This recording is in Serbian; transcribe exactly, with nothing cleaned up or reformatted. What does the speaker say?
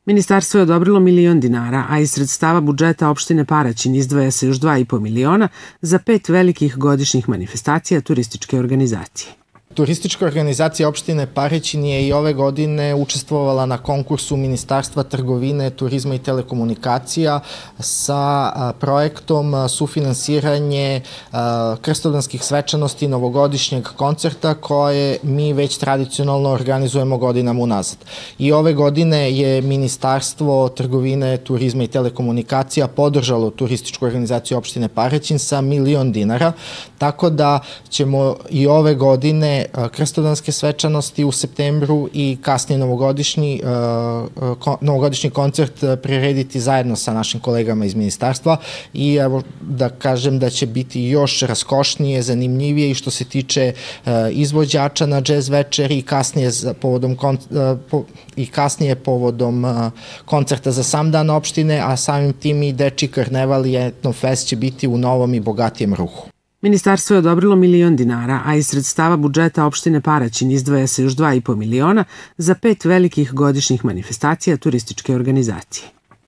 Ministarstvo je odobrilo milion dinara, a iz sredstava budžeta opštine Paraćin izdvaja se još dva i po miliona za pet velikih godišnjih manifestacija turističke organizacije. Turistička organizacija opštine Paraćin je i ove godine učestvovala na konkursu Ministarstva trgovine, turizma i telekomunikacija sa projektom sufinansiranje krstodanskih svečanosti novogodišnjeg koncerta koje mi već tradicionalno organizujemo godinama unazad. I ove godine je Ministarstvo trgovine, turizma i telekomunikacija podržalo turističku organizaciju opštine Paraćin sa milion dinara, tako da ćemo i ove godine krstodanske svečanosti u septembru i kasnije novogodišnji, novogodišnji koncert prirediti zajedno sa našim kolegama iz ministarstva i evo da kažem da će biti još raskošnije, zanimljivije i što se tiče izvođača na džez večeri i kasnije povodom, i kasnije povodom koncerta za sam dan opštine, a samim tim i Dečiji karneval i Etnofest će biti u novom i bogatijem ruhu. Ministarstvo je odobrilo milion dinara, a iz sredstava budžeta opštine Paraćin izdvaja se još dva i po miliona za pet velikih godišnjih manifestacija turističke organizacije.